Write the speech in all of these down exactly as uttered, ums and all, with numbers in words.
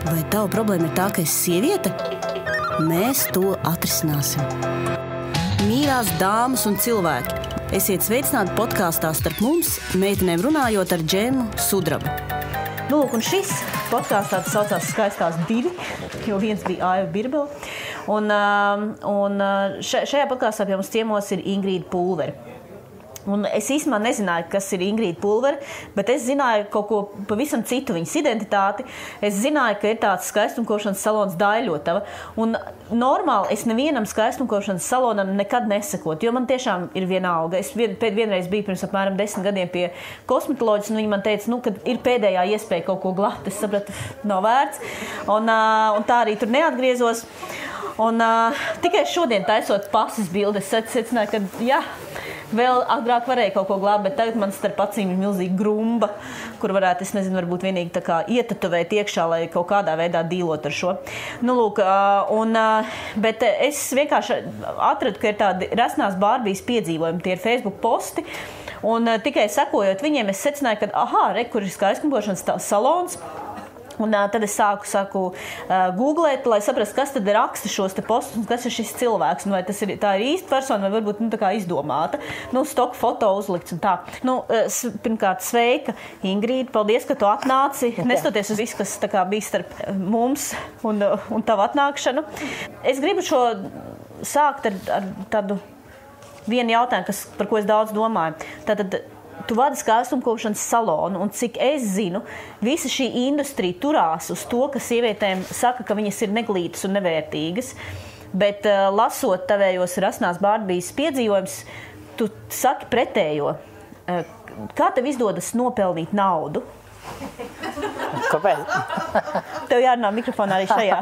Vai tava problēma ir tā, ka esi sieviete? Mēs to atrisināsim. Mīļās dāmas un cilvēki, esiet sveicināti podkāstā Starp mums, meitenēm runājot ar Džemu Sudrabu. Nu, un šis podkāsts tāds saucās Skaistās divi, jo viens bija Aiva Birbele. Un, un šajā podkāstā pie mums ciemos ir Ingrīda Pulvere. Un es īstenībā nezināju, kas ir Ingrīda Pulvere, bet es zināju kaut ko pavisam citu, viņas identitāti. Es zināju, ka ir tāds skaistumkošanas salons Daļotava. Un normāli es nevienam skaistumkošanas salonam nekad nesakot, jo man tiešām ir vienalga. Es vien, vienreiz biju pirms apmēram desmit gadiem pie kosmetoloģijas, un viņi man teica, nu, ka ir pēdējā iespēja kaut ko glāt. Es sapratu, nav vērts. Un, un tā arī tur neatgriezos. Un uh, tikai šodien taisot pasas bildes, es secināju, ka jā, vēl agrāk varēja kaut ko glābt, bet tagad man starp acīm ir milzīga grumba, kur varētu, es nezinu, varbūt vienīgi tā kā ietatuvēt iekšā, lai kaut kādā veidā dīlot ar šo. Nu, lūk, un, bet es vienkārši atradu, ka ir tādi resnās Bārbijas piedzīvojumi, tie ir Facebook posti, un tikai sekojot viņiem, es secināju, ka, aha, re, kur ir skaistumkošanas salons. Un uh, tad es sāku, sāku uh, googlēt, lai saprastu, kas tad raksta šos te postus un kas ir šis cilvēks. Vai tas ir, tā ir īsta persona vai varbūt nu, tā kā izdomāta. Nu, stock foto uzlikts un tā. Nu, uh, pirmkārt, sveika, Ingrīda, paldies, ka tu atnāci. Nestoties uz visu, kas tā kā bija starp mums un, un tavu atnākšanu. Es gribu šo sākt ar, ar tādu vienu jautājumu, kas, par ko es daudz domāju. Tātad, tu vadi skaistumkošanas salonu, un cik es zinu, visa šī industrija turās uz to, ka sievietēm saka, ka viņas ir neglītas un nevērtīgas, bet uh, lasot tavējos rasnās Bārbijas piedzīvojums, tu saki pretējo. Uh, kā tev izdodas nopelnīt naudu? Kāpēc? Tev jārunā mikrofonā arī šajā.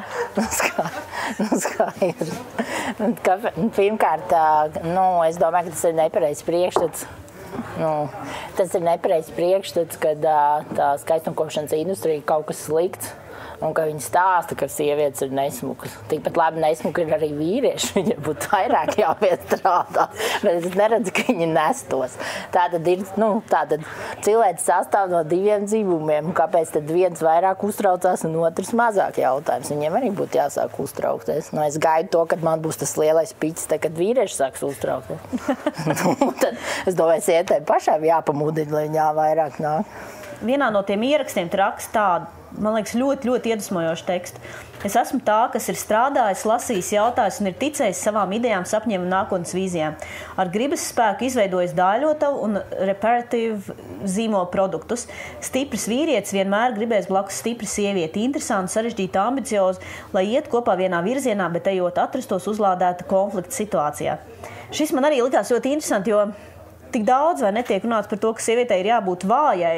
Nu, skaidrs. Pirmkārt, nu, es domāju, ka tas ir nepareizs priekšstats. Nu, tas ir nepareizs priekšstats, kad tā skaistumkošanas industrija ir kaut kas slikts un ka viņi stāsta, ka sievietes ir nesmukas. Tikpat labi nesmuki ir arī vīrieši, viņiem būtu vairāk jāpiestrādā, bet es neredzu, ka viņi nestos. Tātad ir, nu, tātad cilvēks sastāv no diviem dzīvumiem, kāpēc tad viens vairāk uztraucās un otrs mazāk jautājums. Viņiem arī būtu jāsāk uztraukties. Nu, es gaidu to, kad man būs tas lielais piķis, te, kad vīrieši sāks uztraukties. Nu, tad es domāju, sievietēm pašām jāpamudina, lai viņā vairāk nāk. Vienā no tiem ierakstiem tu raksti tādu, man liekas, ļoti, ļoti iedvesmojošu tekstu. Es esmu tā, kas ir strādājis, lasījis, jautājis un ir ticējis savām idejām, sapņiem un nākotnes vīzijām. Ar gribas spēku izveidojis Daļotavu un reparatīvu zīmolu produktus. Stiprs vīrietis vienmēr gribēs blakus stipri sievieti, interesanti, sarežģīti, ambiciozi, lai iet kopā vienā virzienā, bet ejot atrastos uzlādēta konflikta situācijā. Šis man arī likās ļoti interesanti, jo tik daudz vai netiek runāts par to, ka sievietei ir jābūt vājai.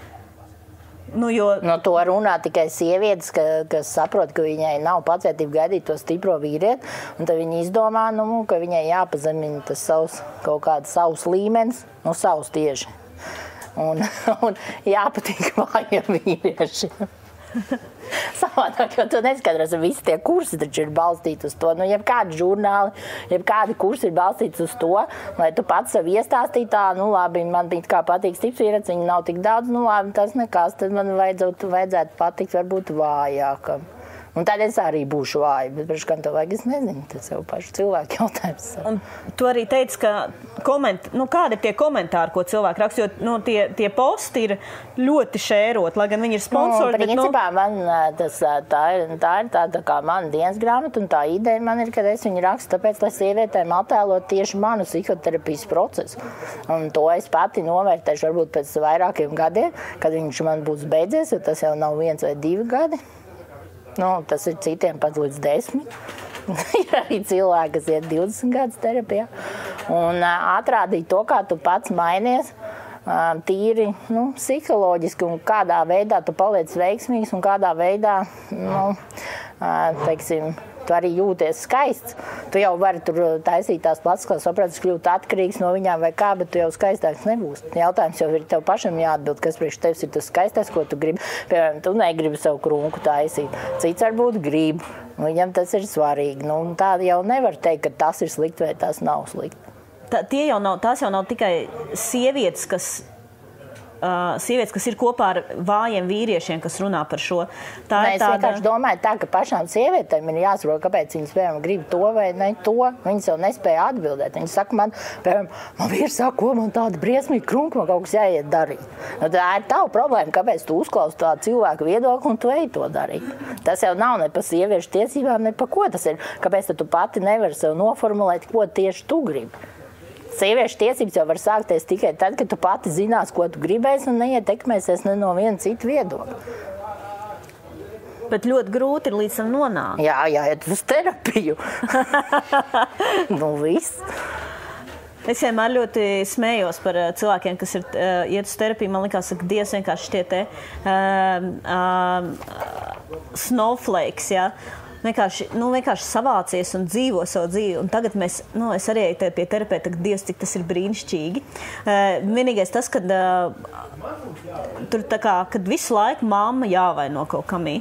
Nu, jo... No to runā tikai sievietes, ka, kas saprot, ka viņai nav pacietība gaidīt to stipro vīrieti, un tad viņi izdomā, nu, ka viņai jāpazemina tas savs, kaut kāds savs līmenis, nu, savs tieši. Un, un jāpatīk vājiem vīriešiem. Savādāk, jo tu neskaidros, visi tie kursi taču ir balstīti uz to. Nu, jebkādi žurnāli, jebkādi kursi ir balstīti uz to, lai tu pats sev iestāstīji tā, nu labi, man it kā patīk stiprs vīrietis, viņi nav tik daudz, nu labi, tas nekas, tad man vajadzētu, vajadzētu patikt varbūt vājākam. Un tad es arī būšu vāja, bet priekš kam to vajag, es nezinu, tas jau pašu cilvēku jautājums. Un tu arī teici, ka koment, nu, kādi ir tie komentāri, ko cilvēki raksta, jo nu, tie, tie posti ir ļoti šērot, lai gan viņi ir sponsori. Nu, principā nu... man tas, tā ir, tā ir tāda kā mana dienas grāmata, un tā ideja man ir, kad es viņu rakstu, tāpēc, lai sievietēm attēlot tieši manu psihoterapijas procesu. Un to es pati novērtēšu varbūt pēc vairākiem gadiem, kad viņš man būs beidzies, jo tas jau nav viens vai divi gadi. Nu, tas ir citiem pat līdz desmit. Ir arī cilvēki, kas iet divdesmit gadus terapijā. Un uh, atrādīt to, kā tu pats mainies, uh, tīri nu, psiholoģiski, un kādā veidā tu paliec veiksmīgs, un kādā veidā, nu, uh, teiksim, tu arī jūties skaists. Tu jau vari tur taisīt tās plastiskās operācijas, kļūt atkarīgs no viņām vai kā, bet tu jau skaistāks nebūsi. Jautājums jau ir tev pašam jāatbild, kas priekš tevis ir tas skaistais, ko tu gribi. Piemēram, tu negribi savu krūku taisīt. Cits varbūt grib. Viņam tas ir svarīgi. Nu, tā jau nevar teikt, ka tas ir slikti vai tas nav slikti. Tā, tie jau nav, tās jau nav tikai sievietes, kas uh, sievietes, kas ir kopā ar vājiem vīriešiem, kas runā par šo. Tā Nē, ir es tāda... vienkārši domāju tā, ka pašām sievietēm ir jāsaprot, kāpēc viņas, piemēram, grib to vai ne to. Viņas jau nespēja atbildēt. Viņas saka man, piemēram, man vīrs saka, ko man tāda briesmīga krunka, man kaut kas jāiet darīt. Nu, tā ir tava problēma, kāpēc tu uzklausi tādu cilvēku viedokli un tu ej to darīt. Tas jau nav ne pa sieviešu tiesībām, ne pa ko tas ir. Kāpēc tu pati nevari sev noformulēt, ko tieši tu gribi? Sieviešu tiesības jau var sākties tikai tad, kad tu pati zinās, ko tu gribēsi un neietekmēsies ne no viena cita viedokļa. Bet ļoti grūti ir līdz tam nonākt. Jā, jāiet uz terapiju. Nu, viss. Es vienmēr ļoti smējos par cilvēkiem, kas ir uh, iet uz terapiju. Man likās, ka Dievs vienkārši tie te uh, uh, snowflakes, jā. Vienkārši, nu, vienkārši savācies un dzīvo savu dzīvi. Un tagad mēs, nu, es arī eju pie terapeita, ka Dievs, cik tas ir brīnišķīgi. Uh, vienīgais tas, kad uh, tur tā kā, kad visu laiku mamma jāvaino kaut kamī.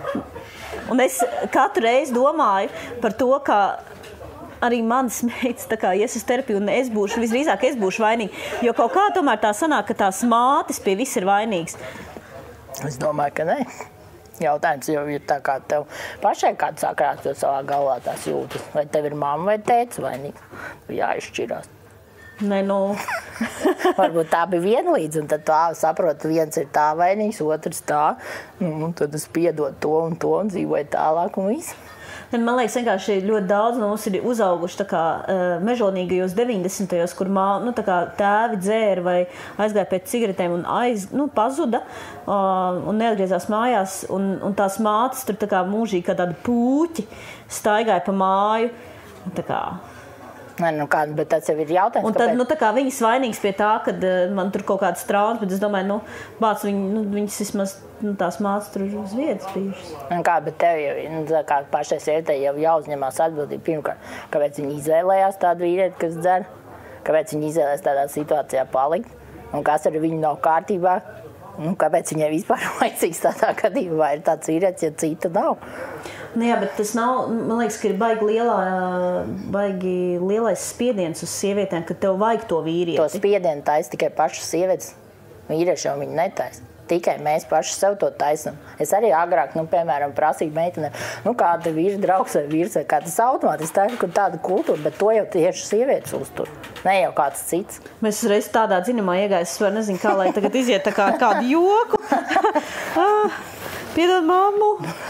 Un es katru reizi domāju par to, ka arī manas meitas tā kā ies uz terapiju un es būšu, visdrīzāk es būšu vainīga. Jo kaut kā tomēr tā sanāk, ka tās mātes pie viss ir vainīgas. Es domāju, ka ne. Jautājums jau ir tā, kā tev pašai kāds sāk rākstot savā galvā tās jūtas. Vai tev ir mamma vai tētis vainīgs? Jāizšķirās. Nē, nu... Varbūt tā bija vienlīdz, un tad tā saprot, viens ir tā vainīgs, otrs tā. Un tad es piedod to un to un dzīvoju tālāk un viss. Man liekas, vienkārši ļoti daudz no mums ir uzauguši tā kā uh, mežonīgajos deviņdesmitajos, kur mā, nu, tā kā tēvi dzēra vai aizgāja pēc cigaretēm un aiz, nu, pazuda uh, un neatgriezās mājās. Un, un tās mātes tur tā kā mūžīgi kā tādi pūķi staigāja pa māju. Tā kā... Nē, nu kā, bet tas jau ir jautājums. Un tad, nu, tā kā viņas vainīgas pie tā, kad uh, man tur kaut kādas traumas, bet es domāju, nu, bāc, viņ, nu, viņas vismaz, nu, tās mācas tur uz vietas bijušas. Un kā, bet tev jau, nu, tā kā pašai sievietei jau jāuzņemās atbildība pirmkārt, kāpēc viņi izvēlējās tādu vīrieti, kas dzer, kāpēc viņi izvēlējās tādā situācijā palikt, un kas ar viņu nav kārtībā, nu, kāpēc viņai vispār vajadzīgs tādā gadījumā, vai ir tāds vīrietis, ja cita nav. Nu jā, bet tas nav, man liekas, ka ir baigi, lielā, baigi lielais spiediens uz sievietēm, ka tev vajag to vīrieti. To spiedienu taisa tikai pašas sievietes. Vīrieši jau viņi netaisa. Tikai mēs paši sev to taisam. Es arī agrāk, nu, piemēram, prasīju meitenēm, nu, kāda vīra draugs vai vīrs vai kā tas automātiski tā ir tāda kultūra, bet to jau tieši sievietes uztur. Ne jau kāds cits. Mēs uzreiz tādā dziņumā iegājis, es var nezinu kā, lai tagad iziet tā kā kādu joku. Piedod mammu.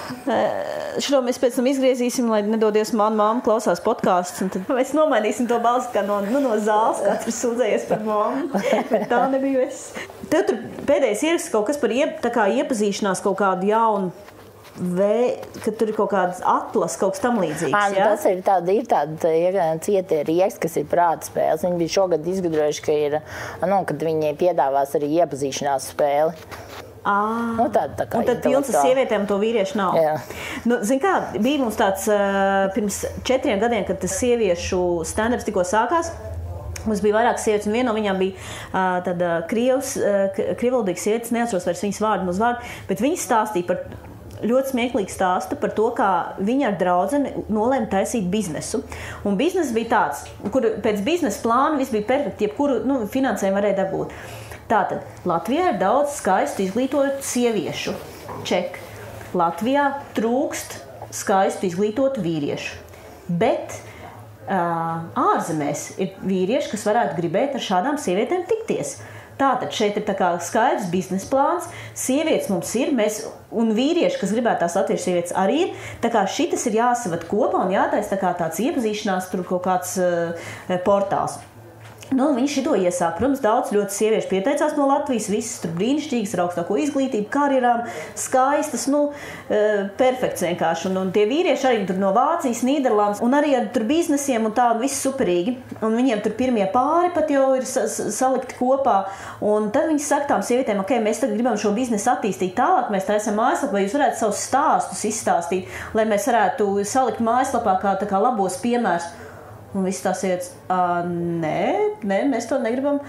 Šo mēs pēc tam izgriezīsim, lai nedodies man mamma klausās podkāstus, un tad mēs nomainīsim to balsi kā no, nu, no zāles, katrs sūdzējies par mammu, bet tā nebija es. Tev tur pēdējais ieraksts kaut kas par iep, tā kā iepazīšanās kaut kādu jaunu vē, ka tur ir kaut kāds atlas, kaut kas tam līdzīgs, à, nu, ja? Tas ir tāda, ir tāda ja, cietie rieksti, kas ir prāta spēles. Viņi bija šogad izgudrojuši, ka ir, nu, kad viņi piedāvās arī iepazīšanās spēli. Ah, nu, tāda, tā kā un tad pilns ar sievietēm to vīriešu nav. Jā. Nu, zin kā, bija mums tāds uh, pirms četriem gadiem, kad tas sieviešu stand-ups tikko sākās. Mums bija vairākas sievietes, un viena no viņām bija uh, tāda krievs, uh, krievaldīga sievietes, neatceros vairs viņas vārdu uz vārdu, bet viņas stāstīja par ļoti smieklīgu stāstu par to, kā viņa ar draudzeni nolēma taisīt biznesu. Un biznes bija tāds, kur pēc biznesa plāna viss bija perfekti, jebkuru nu, finansējumu varēja dabūt. Tātad, Latvijā ir daudz skaistu izglītotu sieviešu. Ček. Latvijā trūkst skaistu izglītotu vīriešu. Bet uh, ārzemēs ir vīrieši, kas varētu gribēt ar šādām sievietēm tikties. Tātad šeit ir tā kā skaidrs biznesa plāns, sievietes mums ir, mēs, un vīrieši, kas gribētu tās latviešu sievietes arī ir, tā kā šitas ir jāsavat kopā un jātais tā kā tāds iepazīšanās, tur kaut kāds uh, portāls. Nu, viņš šito iesāk. Protams, daudz ļoti sieviešu pieteicās no Latvijas, visas tur brīnišķīgas, ar augstāko izglītību, karjerām, skaistas, nu, perfekts vienkārši. Un, un tie vīrieši arī tur no Vācijas, Nīderlandes, un arī ar tur biznesiem un tā, un viss superīgi. Un viņiem tur pirmie pāri pat jau ir salikti kopā. Un tad viņi saka tām sievietēm, ok, mēs tagad gribam šo biznesu attīstīt tālāk, mēs taisam mājaslapu, vai jūs varētu savus stāstus izstāstīt, lai mēs varētu salikt mājaslapā kā, tā kā labos piemērs. Un viss tās iet, nē, nē, mēs to negribam.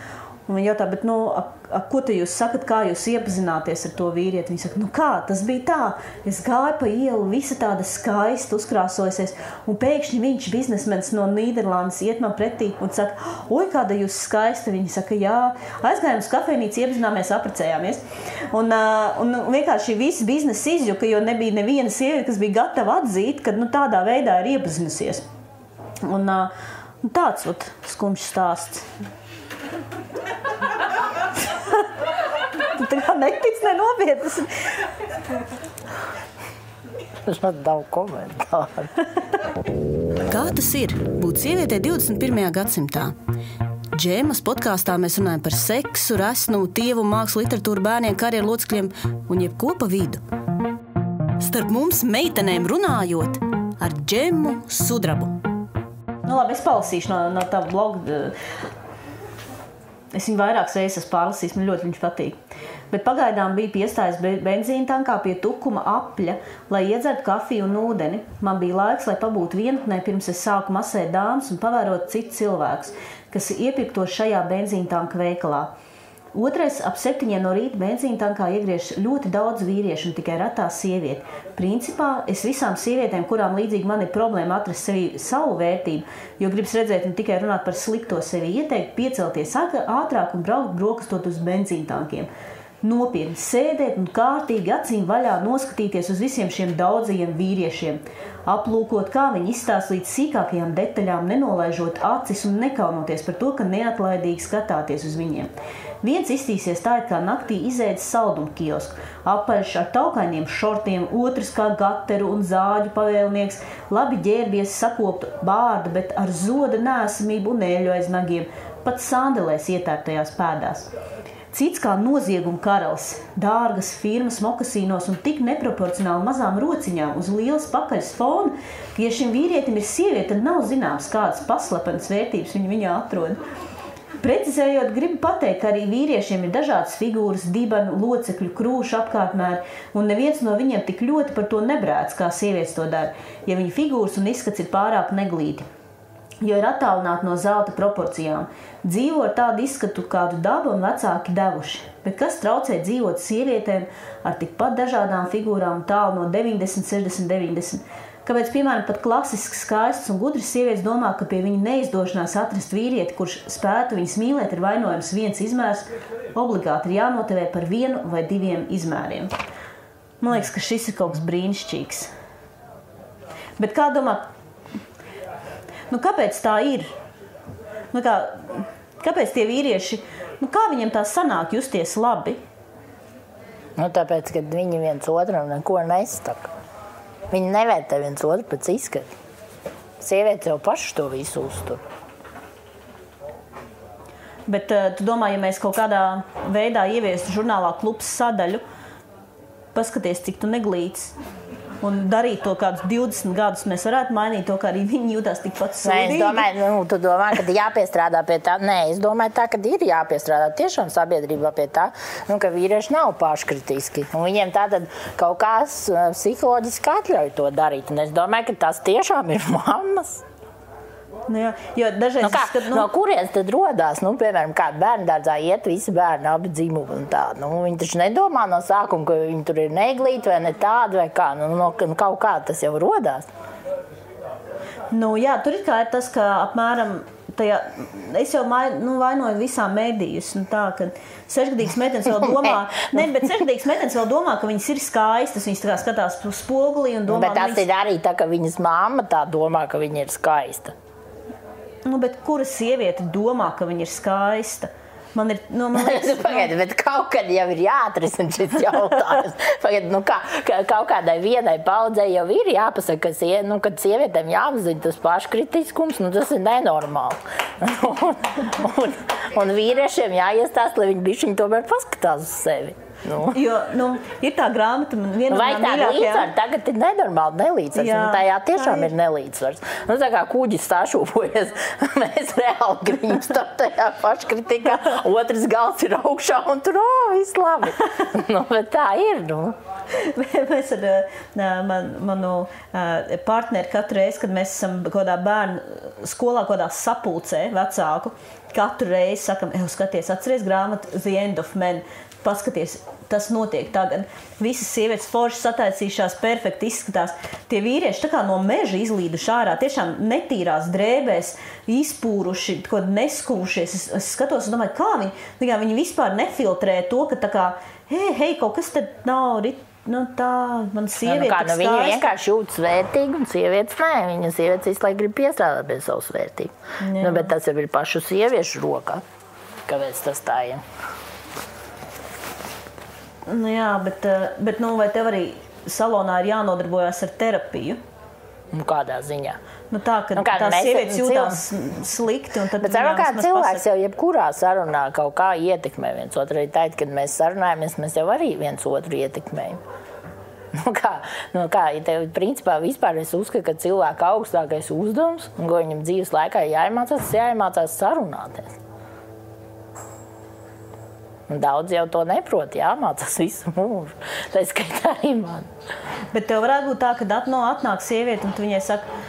Un viņi jautā, bet, nu, a, a, ko te jūs sakat, kā jūs iepazināties ar to vīrieti? Viņi saka, nu kā, tas bija tā. Es gāju pa ielu, visa tāda skaista uzkrāsojusies, un pēkšņi viņš, biznesmenis no Nīderlandes, iet man pretī un saka, oi, kāda jūs skaista. Viņi saka, jā, aizgājām uz kafejnīcu, iepazināmies, apprecējāmies. Un, uh, un vienkārši visi biznesa izjuka, jo nebija neviena sieviete, kas bija gatava atzīt, ka nu, tādā veidā ir iepazinusies. Un, uh, un tāds ot, skumjš stāsts. Tu tā kā netic, nenopietnas. Tas pat nav komentāru. Kā tas ir būt sievietei divdesmit pirmajā gadsimtā? Džēmas podkāstā mēs runājam par seksu, resnumu, tievu, mākslu, literatūru, bērniem, karjeru locekļiem un jebko pa vidu. Starp mums meitenēm runājot ar Džemu Sudrabu. Nu labi, es palasīšu no, no tā bloga. Es viņu vairākas reizes esmu pārlasījis, man ļoti viņš patīk. Bet pagaidām bija piestājis benzīna tankā pie tukuma apļa, lai iedzertu kafiju un ūdeni. Man bija laiks, lai pabūtu vienatnē, pirms es sāku masēt dāmas un pavērot citus cilvēkus, kas iepirktos šajā benzīna tanka veikalā. Otrais, ap septiņiem no rīta benzīna tankā iegriež ļoti daudz vīriešu un tikai retā sievieti. Principā es visām sievietēm, kurām līdzīgi man ir problēma atrast sevi savu vērtību, jo gribas redzēt un tikai runāt par slikto sevi, ieteikt piecelties ātrāk un braukt brokastot uz benzīna tankiem. Nopietni sēdēt un kārtīgi acīm vaļā noskatīties uz visiem šiem daudzajiem vīriešiem. Aplūkot, kā viņi izstāsta līdz sīkākajām detaļām, nenolaižot acis un nekaunoties par to, ka neatlaidīgi skatāties uz viņiem. Viens iztīsies tā, it kā naktī izēdis saldumu kiosku, apaļš ar taukainiem šortiem, otrs kā gateru un zāģu pavēlnieks, labi ģērbies sakoptu bārdu, bet ar zoda nēsamību un eļu aiz nagiem, pat sandelēs ietērptajās pēdās. Cits kā nozieguma karalis, dārgas firmas mokasīnos un tik neproporcionāli mazām rociņām uz lielas pakaļas fona, ka, ja šim vīrietim ir sieviete, tad nav zināms, kādas paslepenas vērtības viņi viņā atrod. Precizējot, gribu pateikt, ka arī vīriešiem ir dažādas figūras, dibanu, locekļu, krūšu apkārtmēri, un neviens no viņiem tik ļoti par to nebrēc, kā sievietes to dara, ja viņa figūras un izskats ir pārāk neglīti, jo ir attālināti no zelta proporcijām. Dzīvo ar tādu izskatu, kādu daba un vecāki devuši. Bet kas traucē dzīvot sievietēm ar tikpat dažādām figūrām tālu no deviņdesmit, sešdesmit, deviņdesmit? Kāpēc, piemēram, pat klasiski skaistas un gudras sievietes domā, ka pie viņa neizdošanās atrast vīrieti, kurš spētu viņas mīlēt, ir vainojams viens izmērs, obligāti ir jānotevē par vienu vai diviem izmēriem. Man liekas, ka šis ir kaut kas brīnišķīgs. Bet kā domā, nu kāpēc tā ir? Nu kā, kāpēc tie vīrieši, nu kā viņiem tā sanāk justies labi? Nu tāpēc, ka viņi viens otram neko nestaka. Viņi nevērtē viens otru pēc izskatu. Sievietes jau paši to visu uztur. Bet uh, tu domā, ja mēs kaut kādā veidā ieviestu žurnālā Klubs sadaļu, paskaties, cik tu neglīts, un darīt to kādus divdesmit gadus, mēs varētu mainīt to, kā arī viņi jūtās tikpat sūdīgi. Nē, es domāju, nu, tu domā, ka jāpiestrādā pie tā. Nē, es domāju tā, ka ir jāpiestrādā tiešām sabiedrībā pie tā, nu, ka vīrieši nav paškritiski. Un viņiem tātad kaut kāds psiholoģiski atļauj to darīt. Un es domāju, ka tas tiešām ir mammas. Nu, jā, jo dažreiz nu, kā, skat, nu... no kurienes tad rodās, nu, piemēram, kā bērndārzā iet visi bērni, abi dzimumi un tā. Nu, viņi taču nedomā no sākuma, ka viņi tur ir neglīti vai ne tādi vai kā. Nu, no, kaut kā tas jau rodās. Nu, jā, tur ir kā ir tas, ka apmēram tajā, es jau mai, nu, vainoju visām mēdījus, nu, tā, ka sešgadīgas meitenes vēl domā, ne, bet sešgadīgas meitenes vēl domā, ka viņas ir skaistas, viņas tā kā skatās spogulī un domā, bet tas viņas... ir arī tā, ka viņas mamma tā domā, ka viņa ir skaista. Nu, bet kura sieviete domā, ka viņa ir skaista? Man ir, nu, man liekas, Pagaid, bet kaut kad jau ir jāatrisina šis jautājums. Pagaid, nu kā, kaut kādai vienai paudzei jau ir jāpasaka, ka sie, nu, kad sievietēm jāapzina tas paškritiskums, nu tas ir nenormāli. un, un, un vīriešiem jāiestāst, lai viņi bišķiņi tomēr paskatās uz sevi. Nu. Jo, nu, ir tā grāmata, man viena vai no tā mīļākajām... līdzsvar tagad ir nenormāli nelīdzsvars, Jā, un tajā tiešām ir. ir nelīdzsvars. Nu, tā kā kuģis sašūpojas, mēs reāli grīmstam tajā paškritikā, otrs gals ir augšā un tur, o, viss labi. Nu, bet tā ir, nu. Mēs ar man, manu partneri katru reizi, kad mēs esam kādā bērnu skolā, kādā sapulcē vecāku, katru reizi sakam, eju, skaties, atceries grāmatu The End of Men, paskaties, tas notiek tagad. Visas sievietes forši sataisījušās, perfekti izskatās. Tie vīrieši tā kā no meža izlīduši ārā, tiešām netīrās drēbēs, izpūruši, kaut neskūšies. Es, es skatos un domāju, kā viņi, kā viņi vispār nefiltrē to, ka tā kā, hei, hei, kaut kas tad nav rit, nu tā, man sieviete nu, kā, nu, skaisti. viņa vienkārši jūtas vērtīgi un sievietes nē. Viņa sievietes visu laiku grib piestrādāt pie savas vērtības. Nu, bet tas jau ir pašu sieviešu rokā, kāpēc tas tā ir. Nu jā, bet, bet nu, vai tev arī salonā ir jānodarbojas ar terapiju? Nu, kādā ziņā? Nu tā, ka nu, kā, tās sievietes jūtās slikti. Un tad bet ceru, kā cilvēks jau jebkurā sarunā kaut kā ietekmē viens otru. Arī tēt, kad mēs sarunājamies, mēs jau arī viens otru ietekmējam. Nu kā, nu kā, ja tev principā vispār es uzskatu, ka cilvēka augstākais uzdevums, un ko viņam dzīves laikā jāiemācās, tas jāiemācās sarunāties. Un daudz jau to neprot, jāmācās visu mūžu. Tā skaitā arī man. Bet tev varētu būt tā, ka no atnāk sieviete un tu viņai saka,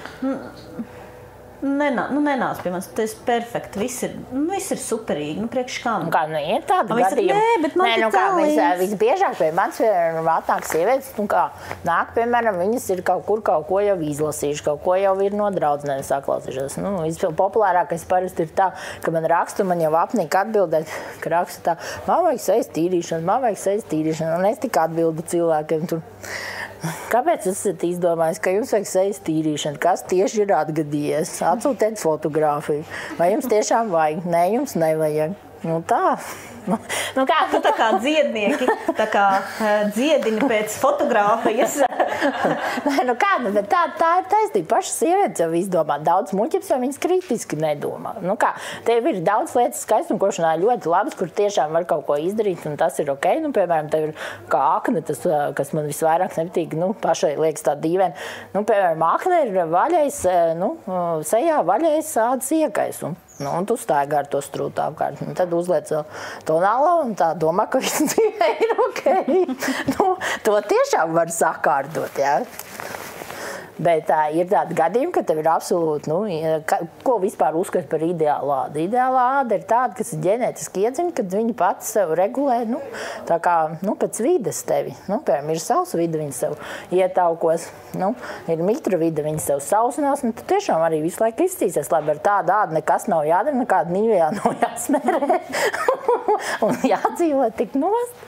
nenā, nu nenāc pie manis, tas ir perfekti, viss ir, nu, viss ir superīgi, nu priekš kam? Nu kā, nu ir tāda gadījuma. Nē, bet man Nē, nu kā, vis, visbiežāk pie manis atnāk sievietes, nu kā, nāk, piemēram, viņas ir kaut kur kaut ko jau izlasījuši, kaut ko jau ir no draudzenēm saklausījušas. Nu, vispopulārākais parasti ir tā, ka man rakstu, man jau apnīk atbildēt, ka rakstu tā, man vajag sejas tīrīšana, man vajag sejas tīrīšana, un es tik atbildu cilvēkiem tur. Kāpēc esat izdomājis, ka jums vajag sejas tīrīšana? Kas tieši ir atgadījies? Atsūtiet fotogrāfiju. Vai jums tiešām vajag? Nē, jums nevajag. Nu tā. Nu, nu kā, tu tā kā dziednieki, tā kā uh, dziedini pēc fotogrāfijas. Nē, nu kā, bet tā, tā ir taisnība. Pašas sievietes jau izdomā. Daudz muļķības, vai viņas kritiski nedomā. Nu kā, tev ir daudz lietas skaistumkošanā ļoti labas, kur tiešām var kaut ko izdarīt, un tas ir ok. Nu, piemēram, tev ir kā akne, tas, kas man visvairāk nepatīk, nu, pašai liekas tā dīvaini. Nu, piemēram, akne ir vaļais, nu, sejā vaļais ādas iekaisums. Nu, un tu staigā ar to strūtu apkārt. Un tad uzliec tonālo un tā domā, ka viss dzīvē ir ok. Nu, to tiešām var sakārtot, jā. Bet tā ir tāda gadījuma, ka tev ir absolūti, nu, ka, ko vispār uzskata par ideālu ādu. Ideālā āda ir tāda, kas ir ģenētiski iedzimta, kad viņi pati sev regulē, nu, tā kā, nu, pēc vides tevi. Nu, piemēram, ir savs vide, viņi sev ietaukos, nu, ir mitra vide, viņi sev sausinās, un tu tiešām arī visu laiku izcīsies, labi, ar tādu ādu nekas nav jādara, nekāda nīvajā nav jāsmērē, un jādzīvo tik nost.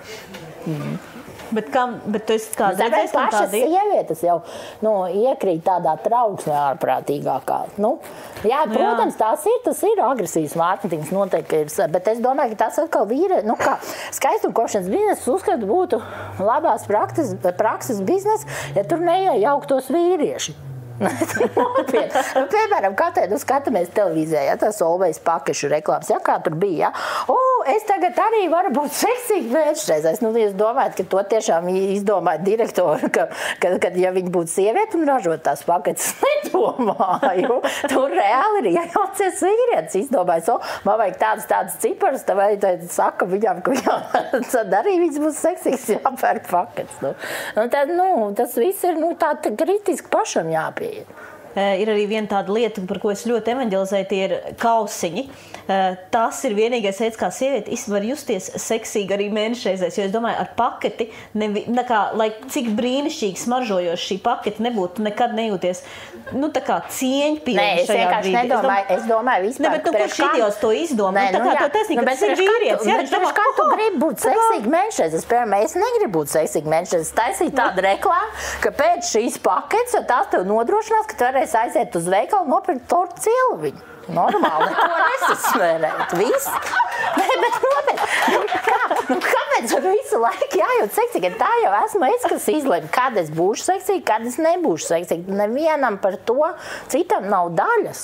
Mm. Bet, kam, bet tu esi kā dzirdējis, ka pašas sievietes jau nu, iekrīt tādā trauksmē ārprātīgākā. Nu, jā, protams, tās ir, tas ir agresīvs mārketings noteikti ir, bet es domāju, ka tas atkal vīri, nu kā, skaistumkošanas biznesa uzskatu būtu labās prakses, prakses biznes, ja tur neiejauktos vīrieši. Nopietni. Nu, piemēram, kā te nu skatāmies televīzijā, ja, tas Olvejas pakešu reklāmas, ja, kā tur bija, ja? O, es tagad arī varu būt seksīgi vēršreizais. Nu, jūs domājat, ka to tiešām izdomāja direktori, ka, ka, kad, ja viņi būtu sievieti un ražot tās paketes, nedomāju. Tur reāli ir iejaucies vīrietis, izdomājis, o, man vajag tāds, tāds cipars, tā vai tad saka viņam, ka viņam, tad arī viņš būs seksīgs jāpērk paketes. Nu. Un tad, nu, tas viss ir, nu, tā kritiski pašam jāpie. Ir arī viena tāda lieta, par ko es ļoti evanģelizēju, tie ir kausiņi. Tas ir vienīgais veids, kā sieviete var justies seksīgi arī mēnešreizēs, jo es domāju, ar paketi, nevi, nekā, lai cik brīnišķīgi smaržojoši šī paketi nebūtu, tu nekad nejūties, nu, tā kā cieņpilni šajā brīdī. Nē, es nedomāju, es domāju vispār. Ne, bet tu kurš idiots to izdomā? Nē, tā kā nu, to taisnīgi, nu, ka tas ir vīrietis. Jā, bet kā tu gribi būt seksīgi mēnešreizēs? Piemēram, es negribu būt seksīgi mēnešreizēs. Taisīt tādu reklāmu, ka pēc šīs paketes tās tev nodrošinās, ka tu varēsi aiziet uz veikalu nopirkt tortu cielviņu. Normāli, neko nesasmērēt. Viss. Nē, bet nopietni. Kā, nu, kāpēc ar visu laiku jājūt seksīgi? Tā jau esmu es, kas izlēma, kad es būšu seksīgi, kad es nebūšu seksīgi. Nevienam par to, citam nav daļas.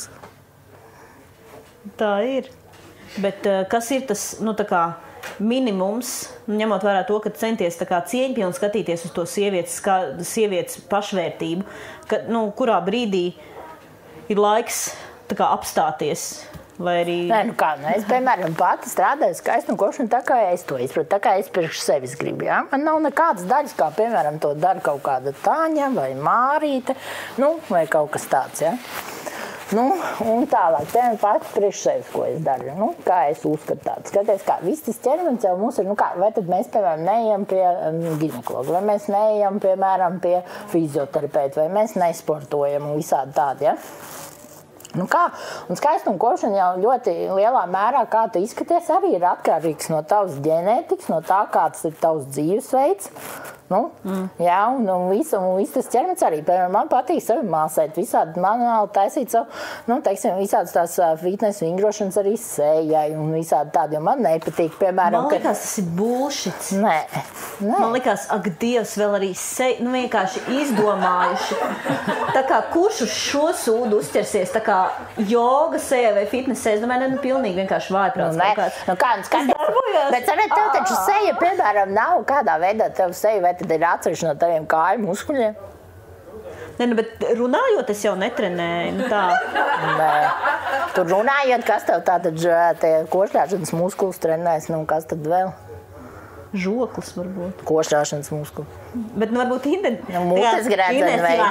Tā ir. Bet kas ir tas, nu tā kā, minimums, ņemot vērā to, ka centies tā kā cieņpilni skatīties uz to sievietes, kā, sievietes pašvērtību, ka, nu, kurā brīdī ir laiks tā kā apstāties Vai arī... Nē, nu kā, nu, es, piemēram, pati strādāju skaistumu košanu tā, kā es to izprotu, tā kā es priekš sevis gribu, jā. Man nav nekādas daļas, kā, piemēram, to dara kaut kāda Tāņa vai Mārīte, nu, vai kaut kas tāds, jā. Nu, un tālāk, piemēram, pati priekš sevis, ko es daru, nu, kā es uzskatu tādu. Skaties, kā, viss tas ķermenis jau mums ir, nu kā, vai tad mēs, piemēram, neejam pie um, ginekologa, vai mēs neejam, piemēram, pie fizioterapeita, vai mēs nesportojam un visādi tādi, jā. Nu kā, un skaistuma košana jau ļoti lielā mērā, kā tu izskaties, arī ir atkarīgs no tavas ģenētikas, no tā, kāds ir tavs dzīvesveids. Nu, mm. Jā, un, un, visu, un visu tas ķermenis arī. Piemēram, man patīk sevi māsēt, visādi manuāli taisīt savu, nu, teiksim, visādas tās fitness vingrošanas arī sejai un visādi tādi, jo man nepatīk, piemēram, man likās, tas ir bullshits. Nē, nē. Man likās, ak, Dievs, vēl arī seja, nu, vienkārši izdomājuši. Tā kā kurš uz šo sūdu uzķersies, tā kā joga seja vai fitness seja, es domāju, ne, nu, pilnīgi vienkārši vājprāts. Nu, nē, nu, kā, nu, skaties, bet, saret, tev taču seja, piemēram, nav kādā veidā tev seja, vai tad ir atsevišķi no taviem kāju muskuļiem? Nē, nu, bet runājot, es jau netrenēju, nu tā. Nē. Tur runājot, kas tev tātad tie košļāšanas muskulis trenēs, nu kas tad vēl? Žoklis varbūt. Košļāšanas muskuli. Bet nu varbūt Inde... Nu, mūtes grēdzeni vai...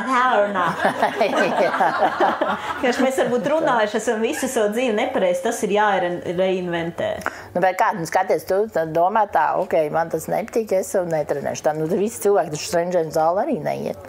Kaž mēs varbūt runājuši, esam visu savu dzīvi nepareizi, tas ir jāreinventē. Nu, bet kā, nu, skaties, tu domā tā, ok, man tas nepatīk, es sev netrenēšu tā. Nu, visi cilvēki taču trenižēm zāli arī neiet.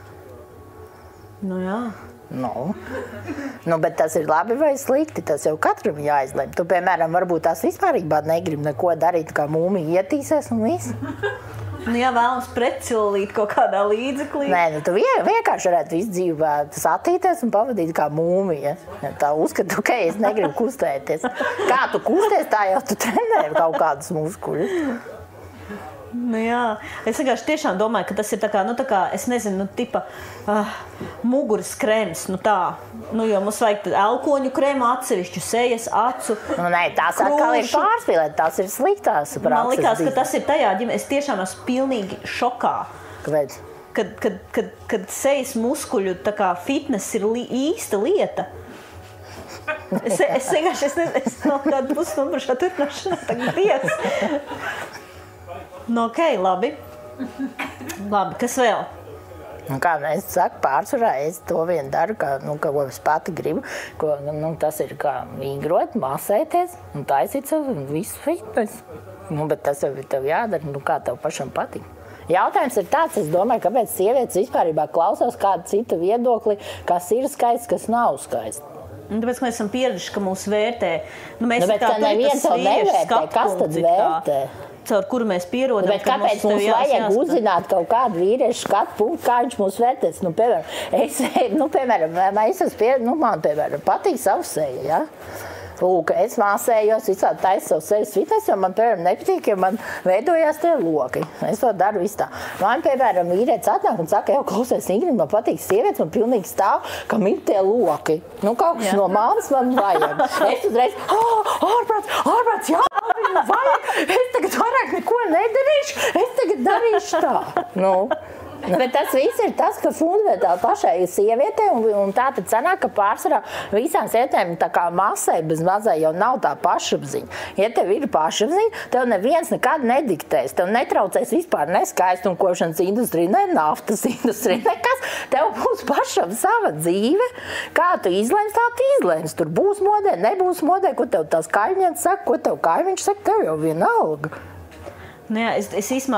Nu, jā. Nu. Nu, bet tas ir labi vai slikti, tas jau katram jāizlem. Tu, piemēram, varbūt tās vispārībā negrib neko darīt, kā mūmija ietīsies un viss. Nu, jā, vēlams pretcilīt kaut kādā līdzeklī. Nē, nu, tu vienkārši varētu visu dzīvi satīties un pavadīt kā mūmija. Tā uzskatu, ka es negribu kustēties. Kā tu kusties, tā jau tu trenē kaut kādus muskuļus. Nu, jā. Es vienkārši tiešām domāju, ka tas ir tā kā, nu, tā kā, es nezinu, nu, tipa uh, muguras krēms, nu tā. Nu, jo mums vajag elkoņu krēmu atsevišķu, sejas, acu, nu, nē, tās atkal ir pārspīlēt, tās ir sliktās prakses. Man likās, ka tas ir tajā ģimē, es tiešām esmu pilnīgi šokā. Kāpēc? Kad, kad, kad, kad sejas muskuļu tā kā fitness ir li, īsta lieta. Es, es vienkārši, es nezinu, es nav kādu pusnumrušā turpināšanā, tagad Dievs. Nu, ok, labi. Labi, kas vēl? Un kā es saku, pārsvarā es to vien daru, ka, nu, ka ko es pati gribu, ko, nu, tas ir kā vingrot, masēties un taisīt savu visu fitness. Nu, bet tas jau ir tev jādara, nu, kā tev pašam patīk. Jautājums ir tāds, es domāju, kāpēc sievietes vispārībā klausās kādu citu viedokli, kas ir skaists, kas nav skaists. Un tāpēc, ka mēs esam pieraduši, ka mūs vērtē. Nu, mēs nu, bet tā neviens jau nevērtē, kas tad vērtē? Caur kuru mēs pierodam. Bet kāpēc mums, mums vajag jāskatā? Uzzināt kaut kādu vīriešu skatu punktu, kā viņš mūs vērtēs? Nu, piemēram, es, nu, piemēram, es esmu pieredzi, nu, man, piemēram, patīk savu seju, ja? Lūk, es māsējos, visādi taisu savu sejas fitness, jo man, piemēram, nepatīk, ja man veidojās tie loki. Es to daru visu tā. Man, piemēram, vīrietis atnāk un saka, jau, klausies, Ingrid, man patīk sievietes, man pilnīgi stāv, kam ir tie loki. Nu, kaut kas jā. No malas man vajag. Es uzreiz, oh, ārprāts, ārprāts, jā, man vajag. Es tagad vairāk neko nedarīšu, es tagad darīšu tā. Nu. Bet tas viss ir tas, ka fundamentāli pašai sievietei, un, un tā tad sanāk, ka pārsvarā visām sievietēm tā kā masai bez mazai jau nav tā pašapziņa. Ja tev ir pašapziņa, tev neviens nekad nediktēs, tev netraucēs vispār ne skaistumkošanas industrija, ne naftas industrija, nekas. Tev būs pašam sava dzīve, kā tu izlēms, tā tu izlēms. Tur būs modē, nebūs modē, ko tev tās kaimiņienes saka, ko tev kaimiņš saka, tev jau vienalga. Nu jā, es, es īsmā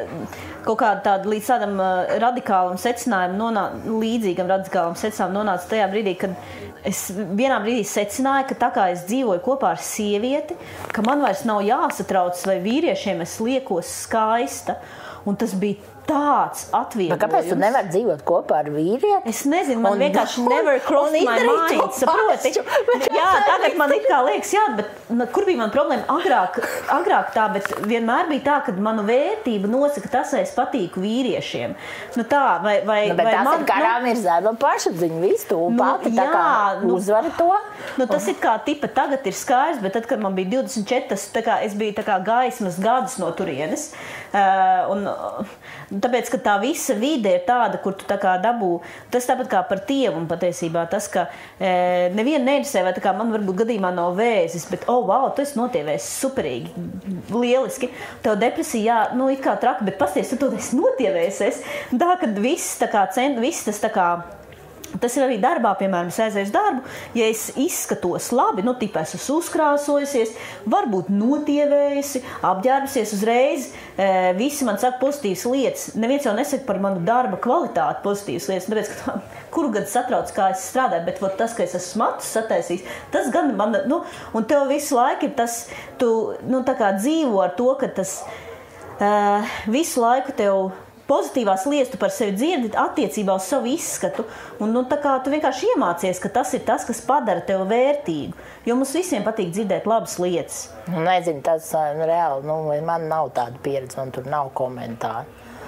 kaut kādu tādu līdz tādam uh, radikālam secinājumam, nonā, līdzīgam radikālam secinājumam nonāca tajā brīdī, kad es vienā brīdī secināju, ka tā kā es dzīvoju kopā ar sievieti, ka man vairs nav jāsatrauc, vai vīriešiem es liekos skaista, un tas bija tāds atvieglojums. Kāpēc tu nevari dzīvot kopā ar vīrieti? Es nezinu, man un, vienkārši never crossed my mind, saproti? Jā, tagad man it kā liekas, jā, bet kur bija man problēma? Agrāk, agrāk tā, bet vienmēr bija tā, ka manu vērtību nosaka tas, vai es patīku vīriešiem. Nu tā, vai, vai, nu, bet vai tas man, ir karām nu, ir zēma pašapziņa, visu tu nu, pati tā kā nu, uzvari to. Nu, tas ir kā tipa tagad ir skaists, bet tad, kad man bija divdesmit četri, tā kā es biju tā kā gaismas gadus no turienes. Uh, un tāpēc, ka tā visa vide ir tāda, kur tu tā kā dabū, tas tāpat kā par tievumu patiesībā, tas, ka e, nevienu neinteresē, vai tā kā man varbūt gadījumā nav vēzis, bet, oh, wow, tu esi notievēs superīgi, lieliski, tev depresija, jā, nu, it kā traki, bet pasties, tu to esi notievēsies, tā, ka viss tā kā cent, viss tas tā kā, tas ir arī darbā, piemēram, es aizēju uz darbu, ja es izskatos labi, nu, tipā es esmu uzkrāsojusies, varbūt notievējusi, apģērbusies uzreiz, e, visi man saka pozitīvas lietas. Neviens jau nesaka par manu darba kvalitāti pozitīvas lietas, tāpēc, ka kuru gadu satrauc, kā es strādāju, bet vot, tas, ka es esmu matus sataisījis, tas gan man, nu, un tev visu laiku ir tas, tu, nu, tā kā dzīvo ar to, ka tas e, visu laiku tev pozitīvās lietas tu par sevi dzirdi attiecībā uz savu izskatu, un nu, tā kā tu vienkārši iemācies, ka tas ir tas, kas padara tevi vērtīgu, jo mums visiem patīk dzirdēt labas lietas. Nu, nezinu, tas reāli, nu, man nav tāda pieredze, man tur nav komentāru.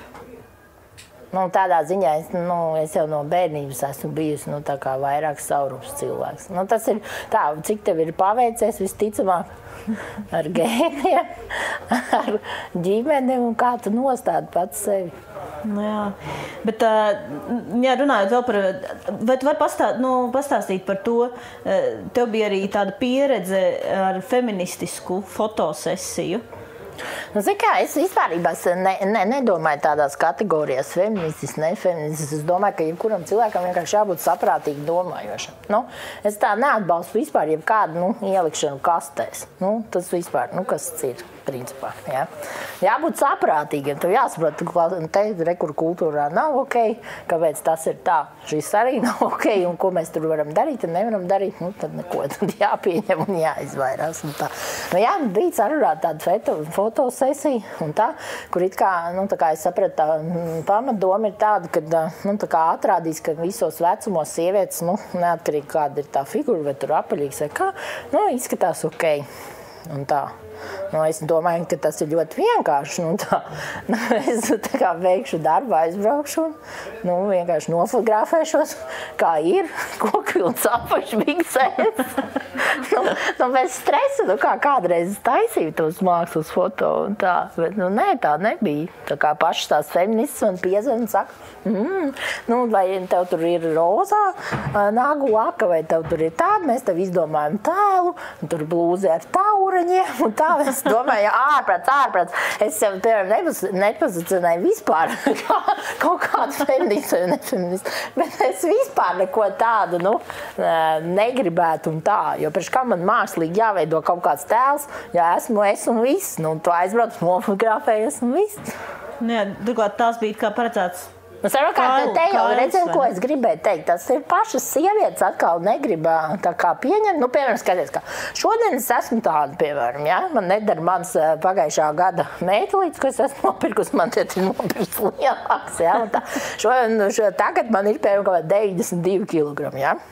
Nu, tādā ziņā es, nu, es jau no bērnības esmu bijusi, nu, tā kā vairāk saurups cilvēks. Nu, tas ir tā, cik tev ir paveicies, visticamāk, ar gēniem, ar ģimeni un kā tu nostādi pats sevi. Nu, jā, bet jā, runājot vēl par, vai tu vari pastāt, nu, pastāstīt par to, tev bija arī tāda pieredze ar feministisku fotosesiju. Nu, zin kā, es vispārībā ne, ne, nedomāju tādās kategorijās feministis, nefeministis. Es domāju, ka jebkuram cilvēkam vienkārši jābūt saprātīgi domājošam. Nu, es tā neatbalstu vispār jebkādu, nu, ielikšanu kastēs. Nu, tas vispār, nu, kas tas ir, principā, jā. Jābūt saprātīgiem, tev jāsaprot, te rekur kultūrā nav ok, kāpēc tas ir tā. Šis arī nav ok, un ko mēs tur varam darīt un nevaram darīt, nu, tad neko, tad jāpieņem un jāizvairās. Un tā. Nu, jā, bija sarunāt tādu fotosesiju un tā, kur it kā, nu, tā kā es sapratu, tā pamatdoma ir tāda, ka, nu, tā kā atrādīs, ka visos vecumos sievietes, nu, neatkarīgi kāda ir tā figura, vai tur apaļīgs vai kā, nu, izskatās ok. Un tā. Nu, es domāju, ka tas ir ļoti vienkārši. Nu, tā, nu, es tā kā veikšu darbu, aizbraukšu un nu, vienkārši nofotografēšos, kā ir, kokvilns apašbiksēs. nu, nu, bez stresa, nu, kā kādreiz taisīju tos mākslas foto un tā. Bet, nu, nē, tā nebija. Tā kā pašas tās feministas man piezvan un saka, mm, nu, vai tev tur ir rozā nagu laka, vai tev tur ir tāda, mēs tev izdomājam tēlu, un tur blūzi ar taureņiem un tā. Es domāju, ārprāts, ārprāts. Es jau, piemēram, nepozicionēju vispār kā, kaut kādu feministu vai nefeministu, bet es vispār neko tādu, nu, negribētu un tā, jo priekš kā man mākslīgi jāveido kaut kāds tēls, ja esmu es un viss, nu, tu aizbrauc, nofotografējies un viss. Jā, turklāt tās bija kā paredzēts. Nu, saru, kā te, te jau redzēju, ko es gribēju teikt. Tas ir pašas sievietes atkal negrib tā kā pieņemt. Nu, piemēram, skaties, kā šodien es esmu tāda, piemēram, ja? Man nedara mans pagājušā gada meitelītes, ko es esmu nopirkusi, man te ir nopirks lielāks, ja? Un tā. Šo, šo, tagad man ir, piemēram, kā deviņdesmit divi kilogrami, ja?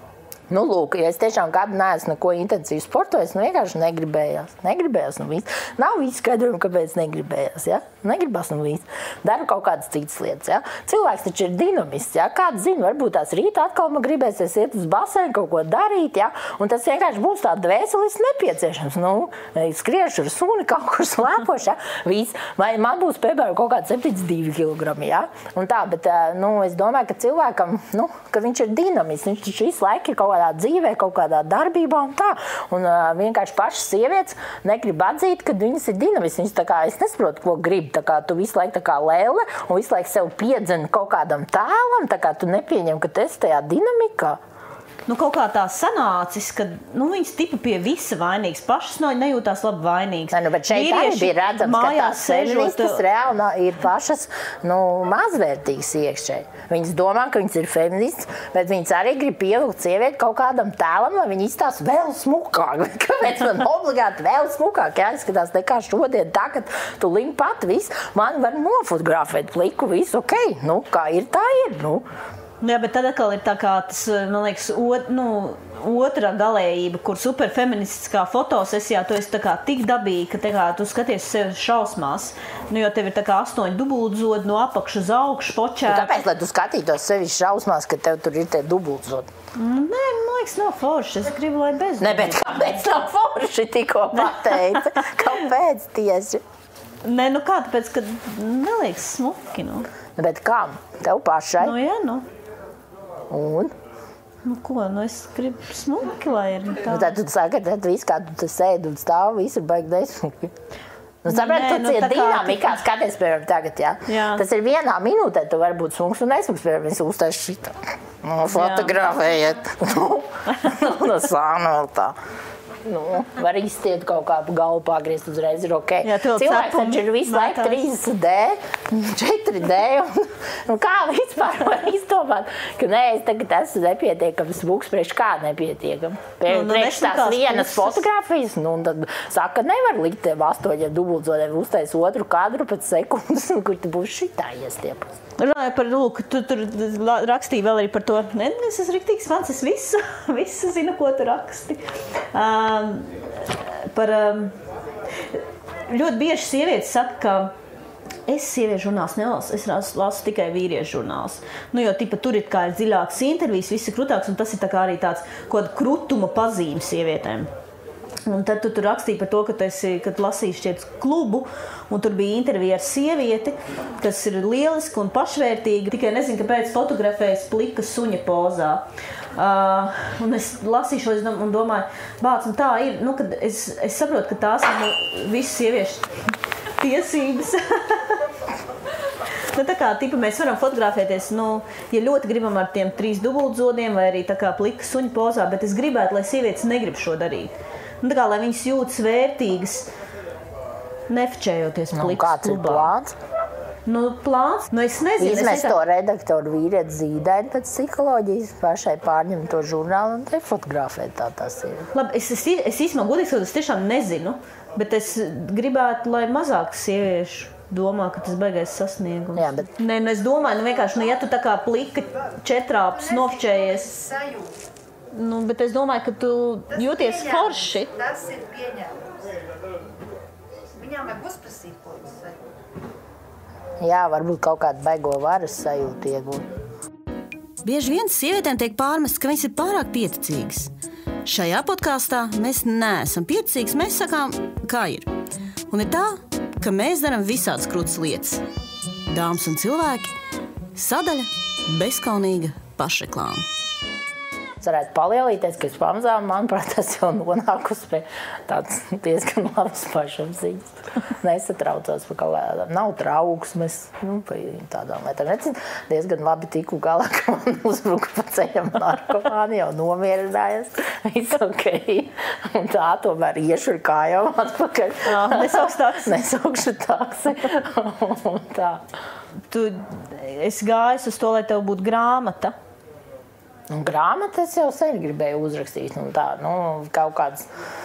Nu, lūk, ja es tiešām kādu neesmu neko intensīvi sportoju, nu vienkārši negribējās. Negribējās, nu viss. Nav viss skaidrojumi, kāpēc negribējās, ja? Negribās, nu viss. Daru kaut kādas citas lietas, ja? Cilvēks taču ir dinamists, ja? Kāds zina, varbūt tās rīta atkal man gribēsies iet uz basēnu, kaut ko darīt, ja? Un tas vienkārši būs tā dvēselis nepieciešams. Nu, skriešu ar suni, kaut kur slēpošu, ja? Viss. Vai man būs, piemēram, kaut kāds septiņdesmit divi kilogrami, ja? Un tā, bet, nu, es domāju, ka cilvēkam, nu, ka viņš ir dinamists, viņš taču visu laiku ir kaut kādā dzīvē, kaut kādā darbībā un tā. Un uh, vienkārši pašas sievietes negrib atzīt, ka viņas ir dinamistas. Viņas tā kā, es nesaprotu, ko grib. Tā kā tu visu laiku tā kā lēle un visu laiku sev piedzeni kaut kādam tēlam, tā kā tu nepieņem, ka tu esi tajā dinamikā. Nu, kaut kā tā sanācis, ka nu, viņas tipa pie visa vainīgas. Pašas no nejūtās labi vainīgas. Ne, nu, bet šeit arī bija redzams, ka tās feministas reāli ir pašas nu, mazvērtīgas iekšēji. Viņas domā, ka viņas ir feministas, bet viņas arī grib pievilkt sievieti kaut kādam tēlam, lai viņi izstās vēl smukāk. Kāpēc man obligāti vēl smukāk jāizskatās nekā šodien, tagad tu lim pat viss. Man var nofotografēt pliku, visu ok. Nu, kā ir, tā ir. Nu. Jā, bet tad atkal ir tā kā tas, man liekas, ot, nu, otra galējība, kur superfeministiskā fotosesijā tu esi tā kā tik dabīgi, ka tā kā tu skaties sevi šausmās. Nu, jo tev ir tā kā astoņi dubultzodi no apakšu uz augšu počēti. Tāpēc, lai tu skatītos sevi šausmās, ka tev tur ir tie dubultzodi? Nē, man liekas, nav forši. Es gribu, lai bez. Ne, bet kāpēc nav forši tikko pateica? Kāpēc tieši? Nē, nu kā, tāpēc, ka neliekas smuki, nu. Bet kā? Tev pašai? Nu, jā, nu. Un? Nu, ko? Nu, es gribu smuki, lai ir tā. Nu, tad tu saki, ka tad viss, kā tu te sēdi un stāv, viss ir baigi nesmuki. Nu, saprāt, tu nu, ciet tā kā- dinamikā skaties, piemēram, tagad, jā. Jā. Tas ir vienā minūtē, tu vari būt smuks un nesmuks, piemēram, viņš uztais šitā. Nu, fotografējiet. Nu, nu, sāna vēl tā. Nu, var izstiet kaut kā pa galvu pagriezt uzreiz, ir ok. Jā, tev Cilvēks cepumi taču ir visu laiku mētās. trīsdesmit D, četri D, un, un kā vispār var izdomāt, ka nē, es tagad esmu nepietiekams smuks, priekš kā nepietiekam. Pie, Nu, nu, priekš tās nesmukās vienas puses. fotogrāfijas, nu, un tad saka, nevar likt tev astoņiem dubultzodiem, uztais otru kadru pēc sekundes, un kur tu būsi šitā iestiepas. Runāju par, lūk, tu tur la- rakstīji vēl arī par to. Ne, es esmu riktīgs fans, es visu, visu zinu, ko tu raksti. Um, par, um, ļoti bieži sievietes saka, ka es sieviešu žurnāls nelasu, es lasu, lasu tikai vīriešu žurnāls. Nu, jo tipa, tur ir kā ir dziļākas intervijas, viss ir krutāks, un tas ir tā kā arī tāds kaut kāda krutuma pazīme sievietēm. Un tad tu tur rakstīji par to, ka tu esi, kad lasīji šķiet klubu, un tur bija intervija ar sievieti, kas ir lieliska un pašvērtīga, tikai nezinu, kāpēc fotografējas plika suņa pozā. Uh, un es lasīju šo es dom- un domāju, bāc, un tā ir, nu, kad es, es saprotu, ka tās ir nu, visas sieviešu tiesības. Nu, tā kā tipa, mēs varam fotografēties, nu, ja ļoti gribam ar tiem trīs dubultzodiem vai arī tā kā plika suņa pozā, bet es gribētu, lai sievietes negrib šo darīt. Nu, tā kā, lai viņas jūtas vērtīgas, nefčējoties Nu, plikas kāds ir klubā. plāns? Nu, plāns? Nu, es nezinu. es Izmest tā- to redaktoru vīrieti zīdaini pēc psiholoģijas, pašai pārņemt to žurnālu un te fotografēt tā tas ir. Labi, es, es, es īstenībā godīgi sakot, es tiešām nezinu, bet es gribētu, lai mazāk sieviešu domā, ka tas baigais sasniegums. Jā, bet- Nē, nu, es domāju, nu, vienkārši, nu, ja tu tā kā plika četrāpus nofčējies, nu, bet es domāju, ka tu jūties forši. Tas ir pieņēmums. Viņām vajag uzprasīt, ko viņas sajūt. Jā, varbūt kaut kādu baigo varas sajūtu iegūt. Bieži vien sievietēm tiek pārmests, ka viņas ir pārāk pieticīgas. Šajā podkāstā mēs neesam pieticīgas, mēs sakām, kā ir. Un ir tā, ka mēs darām visādas krūtas lietas. Dāmas un cilvēki, sadaļa bezkaunīga pašreklāma. Es varētu palielīties, ka es pamazām, manuprāt, tas jau nonākus pie tāds diezgan labas pašapziņas. Nesatraucos par kaut kādām, nav trauksmes, nu, pa tādām lietām. Es diezgan labi tiku galā, ka man uzbruka pa ceļam narkomāni, jau nomierinājās, viss ok. Un tā tomēr iešu ar kājām atpakaļ. Jā, nesauks taksi. Nesaukšu taksi. Un tā. Tu esi gājis uz to, lai tev būtu grāmata. Un grāmatas jau sen gribēju uzrakstīt. Un tā, nu, kaut kāds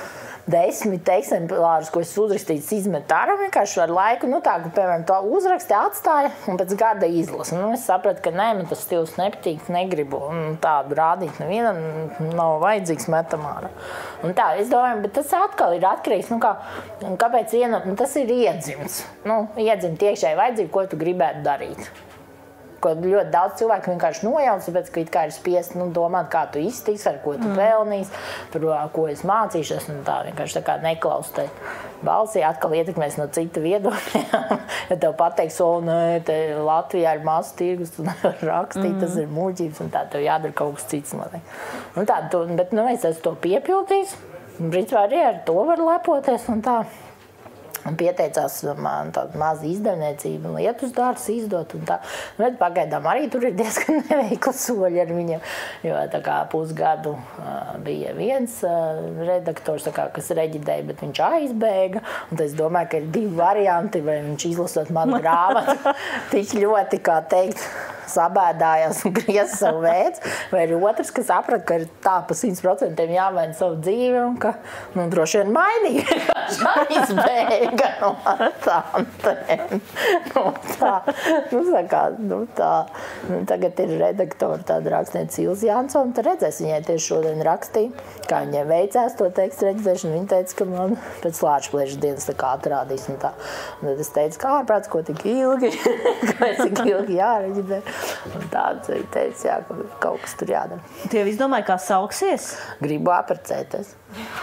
desmit eksemplārus, ko es uzrakstīju, izmet ārā vienkārši ar laiku. Nu, tā, ka, piemēram, to uzraksti atstāja un pēc gada izlasa. Nu, es sapratu, ka nē, man tas stils nepatīk, negribu. Un tādu rādīt nevienam nav vajadzīgs metam ārā. Un tā, es domāju, bet tas atkal ir atkarīgs. Nu, kā, kāpēc viena, nu, tas ir iedzimts. Nu, iedzimt iekšēji vajadzību, ko tu gribētu darīt. Ko ļoti daudz cilvēku vienkārši nojauc, tāpēc, ka it kā ir spiest nu, domāt, kā tu iztiks, ar ko tu mm. pelnīs, par ko es mācīšos, un tā vienkārši tā kā neklaus te balsī, atkal ietekmēs no cita viedokļa. Ja tev pateiks, o, nē, te Latvijā ir mazs tirgus, tu nevar rakstīt, mm. tas ir muļķības, un tā tev jādara kaut kas cits. Un tā, tu, bet nu, es esmu to piepildījis, un principā arī ar to var lepoties, un tā. Un pieteicās man tāda maza izdevniecība, lietus dārs izdot un tā. Bet pagaidām arī tur ir diezgan neveikli soļi ar viņiem, jo tā kā pusgadu uh, bija viens uh, redaktors, tā kā, kas reģidēja, bet viņš aizbēga. Un tad es domāju, ka ir divi varianti, vai viņš izlasot manu grāmatu tik ļoti, kā teikt, sabēdājās un griez savu veids, vai ir otrs, kas saprat, ka ir tā pa simt procentiem jāmaina savu dzīvi un ka, nu, droši vien mainīgi, ka aizbēga no tām tēm. Nu, tā, nu, sakā, nu, tā. Nu, tagad ir redaktori tāda rakstniece Ilze Jansone, tad redzēs, viņai tieši šodien rakstīja, kā viņai veicās to tekstu reģistrēšanu. Viņa teica, ka man pēc Lāčplēša dienas tā kā atrādīs un tā. Un tad es teicu, kā ārprāts, ko tik ilgi, ka es tik ilgi jāreģistrē. Un tāds arī teica, jā, ka kaut kas tur jādara. Tie visi domāja, kā sauksies? Gribu aprecēties.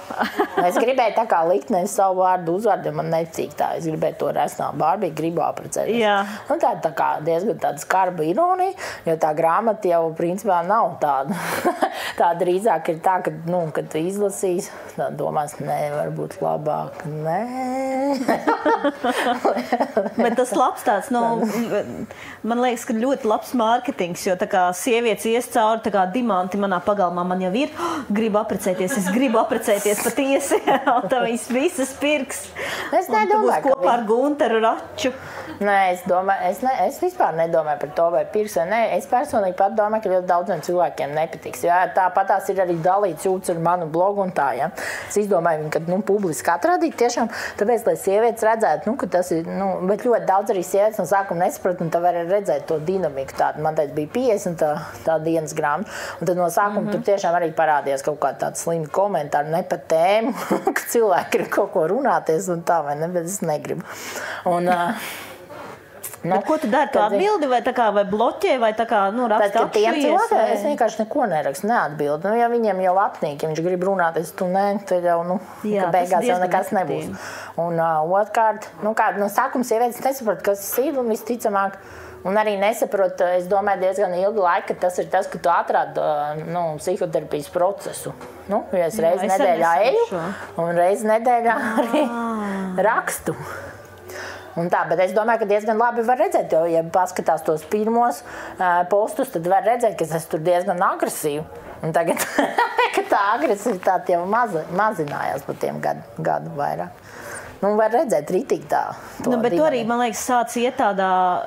Es gribēju tā kā likt nevis savu vārdu uzvārdu, jo man nepatīk tā. Es gribēju to resnā Barbiju, gribu apprecēties. Jā. Nu, tā tā kā diezgan tāda skarba ironija, jo tā grāmata jau principā nav tāda. Tā drīzāk ir tā, ka, nu, kad tu izlasīs, tā domās, nē, varbūt labāk, nē. Bet tas labs tāds, nu, man liekas, ka ļoti labs mārketings, jo tā kā sievietes ies cauri, tā kā dimanti manā pagalmā man jau ir, oh, gribu apprecēties, es gribu apprecēties patiesi, un tā viņas visas pirks. Es nedomāju, ka kopā ar Gunteru Raču. Nē, es domāju, es, ne, es vispār nedomāju par to, vai pirks vai nē. Es personīgi pat domāju, ka ļoti daudziem cilvēkiem nepatiks. Jā, tāpat tās ir arī dalīts jūtas ar manu blogu un tā, ja. Es izdomāju viņu, ka, nu, publiski atradīt tiešām, tāpēc, lai sievietes redzētu, nu, ka tas ir, nu, bet ļoti daudz arī sievietes no sākuma nesaprat, un tā var redzēt to dinamiku tādu. Man teica, bija piecdesmit tā, tā dienas grāmata, un tad no sākuma mm-hmm. tur tiešām arī parādījās kaut kā tāda slima komentāra, ne par tēmu, ka cilvēki grib kaut ko runāties un tā, vai ne, bet es negribu. Un, uh, nu, ko tu dari? Tu atbildi vai, tā kā, vai bloķē, vai tā kā, nu, raksta apšujies? Vai... Es vienkārši neko nerakstu, neatbildu. Nu, ja viņiem jau apnīk, ja viņš grib runāties, tu ne, tad jau, nu, jā, beigās jau nekas nebūs. Un uh, otrkārt, nu, kā, no sākuma sievietes nesaprot, kas ir, un visticamāk, un arī nesaprot, es domāju, diezgan ilgu laiku, ka tas ir tas, ka tu atrādi, nu, psihoterapijas procesu. Nu, ja es reizi nedēļā eju, un reizi nedēļā arī rakstu. Un tā, bet es domāju, ka diezgan labi var redzēt, jo, ja paskatās tos pirmos uh, postus, tad var redzēt, ka es tur diezgan agresīvi. Un tagad, ka tā agresivitāte jau maza, mazinājās pa tiem gadu, gadu vairāk. Nu, var redzēt ritīgi tā. Nu, bet to arī, man liekas, sāc iet tādā,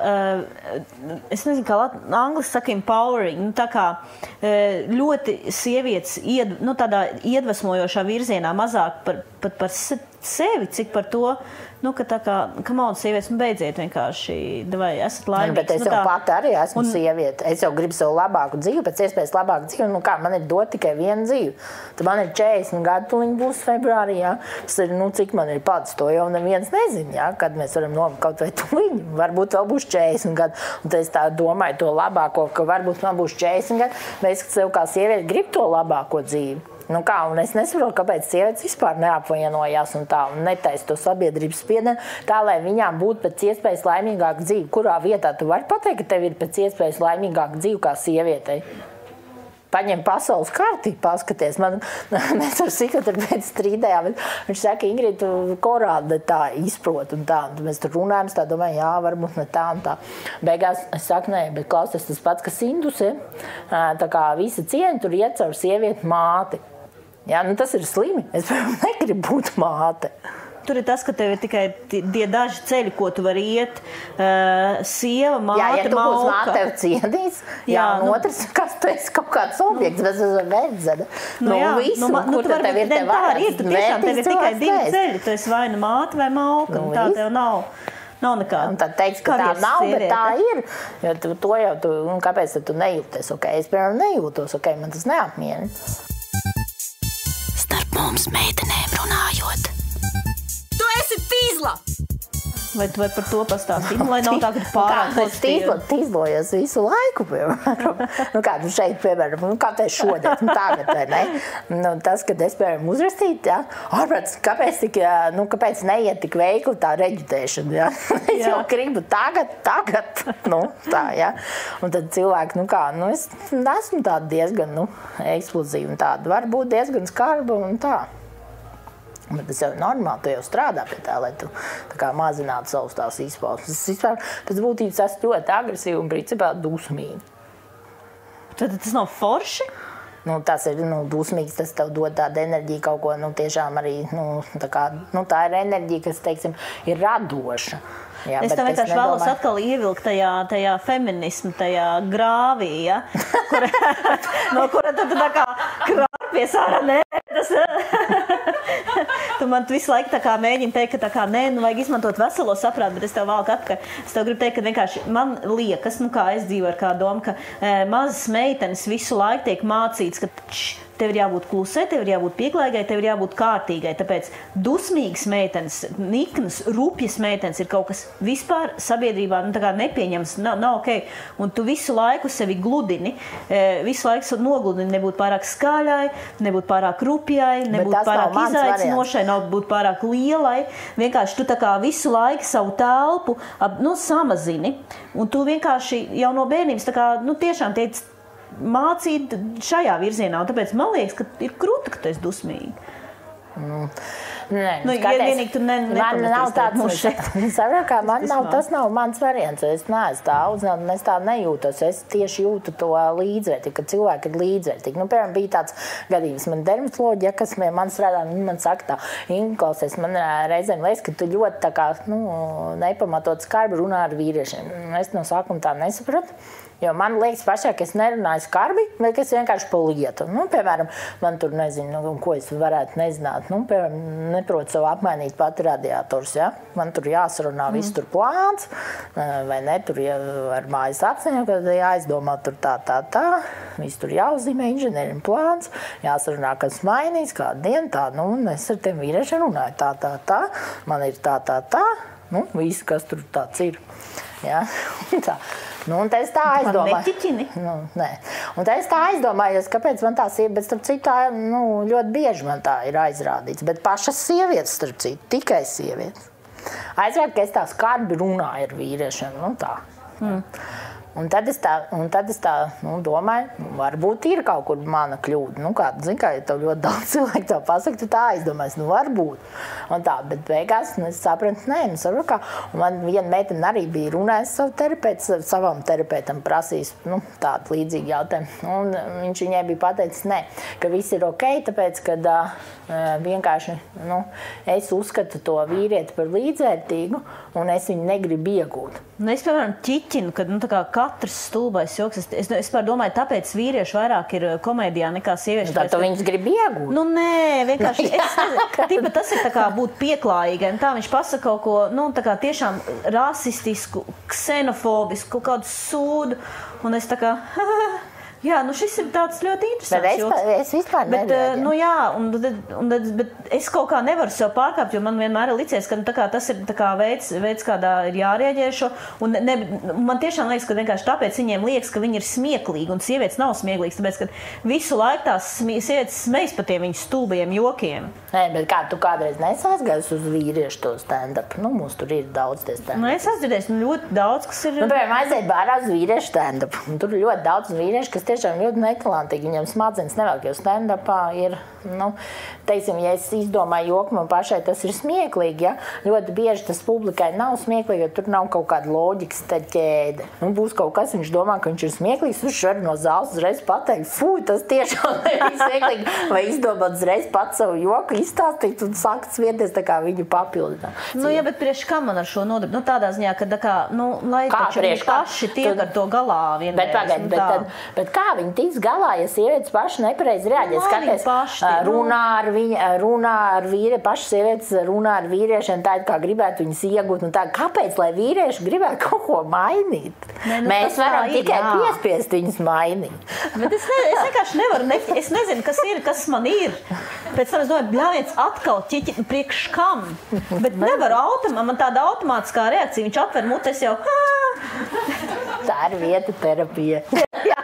uh, es nezinu, kā angliski saka, empowering, nu, tā kā uh, ļoti sievietes ied, nu, tādā iedvesmojošā virzienā, mazāk par, pat par sevi, cik par to, nu, ka tā kā, kam on sievietes, nu, beidziet vienkārši, vai esat laimīgs. Nu, bet es nu, jau tā, pati arī esmu un... sieviete. Es jau gribu savu labāku dzīvi, pēc iespējas labāku dzīvi. Nu, kā, man ir dot tikai vienu dzīvi. Tad man ir četrdesmit gadu, tuliņ būs februārī, jā. Tas ir, nu, cik man ir pats, to jau neviens nezin, jā, kad mēs varam nobūt kaut vai tuliņu. Varbūt vēl būs četrdesmit gadu. Un tad es tā domāju to labāko, ka varbūt man būs četrdesmit gadu, bet es sev kā sieviete gribu to labāko dzīvi. Nu kā, un es nesaprotu, kāpēc sievietes vispār neapvienojās un tā, un netaisa to sabiedrības spiedienu, tā, lai viņām būtu pēc iespējas laimīgāka dzīve. Kurā vietā tu vari pateikt, ka tev ir pēc iespējas laimīgāka dzīve kā sievietei? Paņem pasaules kārtī, paskaties. Man, mēs ar psihoterapeitu strīdējām. Viņš saka, Ingrid, tu korādi tā izprot un tā. Un mēs tur runājam, tā domāju, jā, varbūt ne tā un tā. Beigās es saku, nē, bet klausies tas pats, kas Induse. Tā kā visa cieņa tur iet caur sievieti māti. Jā, nu tas ir slimi. Es negribu būt māte. Tur ir tas, ka tev ir tikai tie daži ceļi, ko tu vari iet. Uh, sieva, māte, jā, ja tu mauka. būs māte, tev ciedīs. Jā, jā, un nu, otrs, kas tu esi kaut kāds objekts, bet es esmu verdzene. Nu, nu, jā, visu, nu, nu, kur tev ir tev vārds? Ir, tu tiešām tev ir tikai divi vēst. ceļi. Tu esi vai nu māte vai mauka. Nu, tā tev nav. Nav nekāda. Un tad teiks, ka tā nav, sieviete. Bet tā ir. Jo tu, to jau tu, un kāpēc tu nejūties? Okay? Es, piemēram, nejūtos, ok, man tas neapmierina. Starp mums meitenēm runājot. Tu esi tīzla! Vai tu vai par to pastāstīt? Lai nav tā, ka tu pārāk pozitīvi. Es tīzlojos visu laiku, piemēram. Nu, kā tu šeit, piemēram, nu, kā te šodien, nu, tagad, vai ne? Nu, tas, kad es, piemēram, uzrastīt, jā, ārprāt, kāpēc tik, nu, kāpēc neiet tik veikli tā reģitēšana, jā? Es jā. jau gribu tagad, tagad, nu, tā, jā. Un tad cilvēki, nu, kā, nu, es esmu tāda diezgan, nu, eksplozīva un tāda, var būt diezgan skarba un tā. Bet tas jau ir normāli, tu jau strādā pie tā, lai tu tā kā mazinātu savus tās izpausmes. Es vispār pēc būtības esmu ļoti agresīvi un principā dusmīgi. Tad tas nav forši? Nu, tas ir, nu, dusmīgs, tas tev dod tādu enerģiju kaut ko, nu, tiešām arī, nu, tā kā, nu, tā ir enerģija, kas, teiksim, ir radoša. Jā, es tev vienkārši vēlos atkal ievilkt tajā, tajā feminismu, tajā grāvī, ja? Kur, no kura tad tā kā krāpies ārā, nē, tas... Tu man visu laiku tā kā mēģini teikt, ka tā kā, nē, nu vajag izmantot veselo saprātu, bet es tev valku atpakaļ. Es tev gribu teikt, ka vienkārši man liekas, nu kā es dzīvoju ar kā domu, ka e, mazas meitenes visu laiku tiek mācīts, ka č, tev ir jābūt klusai, tev ir jābūt pieklājīgai, tev ir jābūt kārtīgai. Tāpēc dusmīgas meitenes, niknas, rupjas meitenes ir kaut kas vispār sabiedrībā nu, tā kā nepieņems, nav, nav ok. Un tu visu laiku sevi gludini, visu laiku nogludini, nebūt pārāk skaļai, nebūt pārāk rupjai, nebūt pārāk izolētai. izaicinošai, nav būt pārāk lielai. Vienkārši tu tā kā visu laiku savu telpu ap, nu, samazini. Un tu vienkārši jau no bērnības tā kā, nu, tiešām tiec mācīt šajā virzienā. Un tāpēc man liekas, ka ir krūta, ka tu esi dusmīgi. Mm. Nē, nu, ja vienīgi tu ne, man nav tāds, no šeit. Kā, man nav, tas nav mans variants. Es neesmu tā audzināta, es tā nejūtos. Es tieši jūtu to līdzvērtīgi, ka cilvēki ir līdzvērtīgi. Nu, piemēram, bija tāds gadījums, man dermatoloģija, kas man strādā, man saka tā, klausies, man reizēm liekas, ka tu ļoti tā kā, nu, nepamatot skarbi runā ar vīriešiem. Es no sākuma tā nesapratu. Jo man liekas pašā, ka es nerunāju skarbi, vai ka es vienkārši pa lietu. Nu, piemēram, man tur nezinu, nu, ko es varētu nezināt. Nu, piemēram, neprotu sev apmainīt pati radiators, ja? Man tur jāsarunā mm. viss tur plāns, vai ne, tur ja, ar mājas apziņu, kad jāizdomā tur tā, tā, tā. Viss tur jāuzzīmē inženierim plāns, jāsarunā, kas mainīs, kādu dienu tā. Nu, un es ar tiem vīriešiem runāju tā, tā, tā. Man ir tā, tā, tā. Nu, viss, kas tur tāds ir. Ja? Tā. Nu, un es tā aizdomāju. Nu, nē. Un es tā aizdomājos, kāpēc man tā sieva, bet starp citu tā, nu, ļoti bieži man tā ir aizrādīts. Bet pašas sievietes, starp citu, tikai sievietes. Aizrād, ka es tā skarbi runāju ar vīriešiem, nu tā. Mm. Un tad es tā, un tad es tā nu, domāju, nu, varbūt ir kaut kur mana kļūda. Nu, kā, zin, kā, ja tev ļoti daudz cilvēku tā pasaka, tu tā aizdomājies, nu, varbūt. Un tā, bet beigās, nu, es sapratu, nē, nu, saprotu, kā. Un man viena meitene arī bija runājis savu terapeitu, savam terapeitam prasījis, nu, tādu līdzīgu jautājumu. Un viņš viņai bija pateicis, nē, ka viss ir ok, tāpēc, kad uh, vienkārši, nu, es uzskatu to vīrieti par līdzvērtīgu, un es viņu negribu iegūt. Nu, es, piemēram, ķiķinu, kad, nu, tā kā katrs stulbais joks. Es, es, es domāju, tāpēc vīrieši vairāk ir komēdijā nekā sievieši. Nu, tā tu viņus grib iegūt? Nu, nē, vienkārši. Es nezinu, tipa, tas ir tā kā būt pieklājīgai. Tā viņš pasaka kaut ko, nu, tā kā tiešām rasistisku, ksenofobisku, kaut kādu sūdu. Un es tā kā... Jā, nu šis ir tāds ļoti interesants. Bet es, es vispār nereaģēju. Nu jā, un, un, bet es kaut kā nevaru sev pārkāpt, jo man vienmēr ir licies, ka nu, tā kā, tas ir tā kā veids, veids, kādā ir jārēģē šo. Un ne, man tiešām liekas, ka vienkārši tāpēc viņiem liekas, ka viņi ir smieklīgi, un sievietes nav smieklīgas, tāpēc, ka visu laiku tās sievietes smejas par tiem viņu stulbajiem jokiem. Nē, bet kā tu kādreiz nesaizgājis uz vīriešu to stand-up? Nu, mums tur ir daudz tie stand-up. Nu, es atdzirdēju, nu, ļoti daudz, kas ir... Nu, piemēram, aiziet bārā uz vīriešu stand-up. Tur ir ļoti daudz vīriešu, kas tiešām ļoti netalantīgi. Viņam smadzenes nevēl, jo stand-upā ir, nu, teiksim, ja es izdomāju joku, man pašai tas ir smieklīgi, ja? Ļoti bieži tas publikai nav smieklīgi, jo tur nav kaut kāda loģikas ķēde. Nu, būs kaut kas, viņš domā, ka viņš ir smieklīgs, viņš var no zāles uzreiz pateikt, fū, tas tiešām ir smieklīgi, vai izdomāt uzreiz pats savu joku, izstāstīt un sākt svieties tā kā viņu papildināt. Nu, ja, bet priekš kā man ar šo nodarbi? Nu, tādā ziņā, ka tā kā, nu, lai kā, taču viņi paši tiek ar to galā vienreiz. Bet, pagaid, bet, tad, bet kā viņi tiks galā, ja sievietes paši nepareizi reaģē? Skaties, paši, runā ar viņa, runā ar vīrie, paši sievietes runā ar vīriešiem tā, kā gribētu viņus iegūt un tā. Kāpēc, lai vīrieši gribētu kaut ko mainīt? Ne, nu, Mēs varam ir, tikai jā. piespiest viņus mainīt. Bet es, ne, es vienkārši nevaru, ne, es nezinu, kas ir, kas man ir. Pēc tam es domāju, bļāviens atkal ķiķi, priekš kam? Bet nevaru automā, man tāda automātiskā reakcija, viņš atver mutes jau. Tā ir vieta terapija. Jā.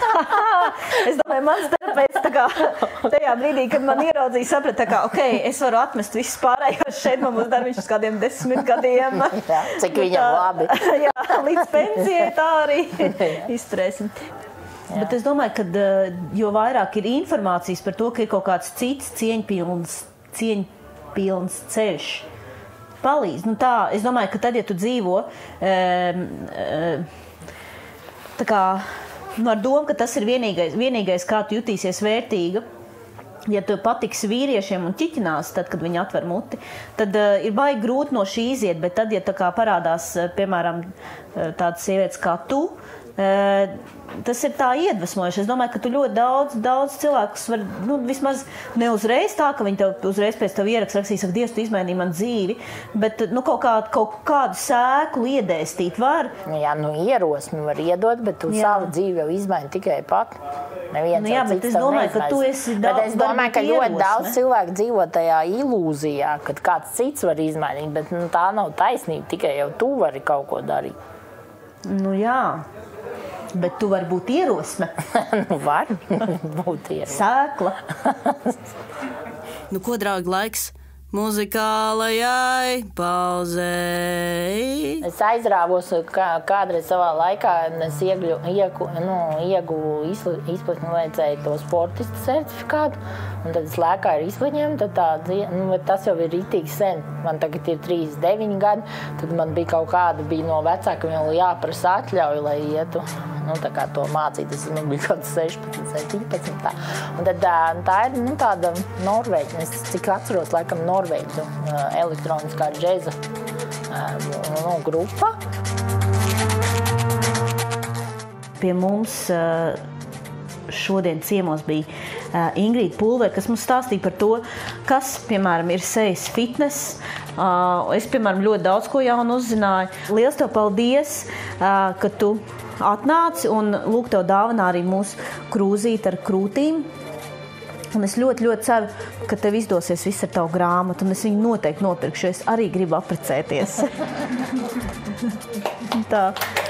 Es domāju, mans terapeits tā kā tajā brīdī, kad man ieraudzīja, saprata, tā kā, ok, es varu atmest visus pārējos šeit, man būs darbiņš uz kādiem desmit gadiem. Jā, cik viņam labi. Jā, līdz pensijai tā arī izturēsim. Jā. Bet es domāju, ka jo vairāk ir informācijas par to, ka ir kaut kāds cits cieņpilns, cieņpilns ceļš, palīdz. Nu tā, es domāju, ka tad, ja tu dzīvo um, tā kā, nu ar domu, ka tas ir vienīgais, vienīgais kā tu jutīsies vērtīga, ja tu patiksi vīriešiem un ķiķinās, tad, kad viņi atver muti, tad uh, ir baigi grūti no šī iziet, bet tad, ja tā kā parādās, piemēram, tādas sievietes kā tu, uh, tas ir tā iedvesmojuši. Es domāju, ka tu ļoti daudz, daudz cilvēkus var, nu, vismaz ne uzreiz tā, ka viņi tev uzreiz pēc tev ierakst, rakstīs, saka, Dievs, tu izmainīji man dzīvi, bet, nu, kaut, kā, kaut kādu sēklu iedēstīt var. Jā, nu, ierosmi var iedot, bet tu jā. savu dzīvi jau izmaini tikai pat. Neviens nu, jā, bet es domāju, ka tu esi daudz, bet es domāju, ka ļoti ierosme. Daudz cilvēku dzīvo tajā ilūzijā, kad kāds cits var izmainīt, bet, nu, tā nav taisnība, tikai jau tu vari kaut ko darīt. Nu, jā. Bet tu vari būt ierosme. Nu, var būt ierosme. Sēkla. Nu, ko, draugi, laiks muzikālajai pauzei. Es aizrāvos kā, kādreiz savā laikā, un es iegļu, ieku, nu, ieguvu izplatņu vajadzēju to sportistu certifikātu, un tad es lēkāju ar izplatņiem, tad tā, nu, tas jau ir ritīgi sen. Man tagad ir trīsdesmit deviņi gadi, tad man bija kaut kāda, bija no vecākiem jau jāprasa atļauju, lai ietu, nu, tā kā to mācīties, man bija kaut sešpadsmit, septiņpadsmit tā. Un tad tā ir, nu, tāda Norvēģa, es cik atceros, laikam, Norvēģu elektroniskā džeza nu, grupa. Pie mums šodien ciemos bija Ingrīda Pulvere, kas mums stāstīja par to, kas, piemēram, ir sejas fitness. Es, piemēram, ļoti daudz ko jaunu uzzināju. Liels tev paldies, ka tu atnāci un lūk tev dāvanā arī mūsu krūzīti ar krūtīm. Un es ļoti, ļoti ceru, ka tev izdosies viss ar tavu grāmatu, un es viņu noteikti nopirkšu, jo es arī gribu apprecēties. Tā.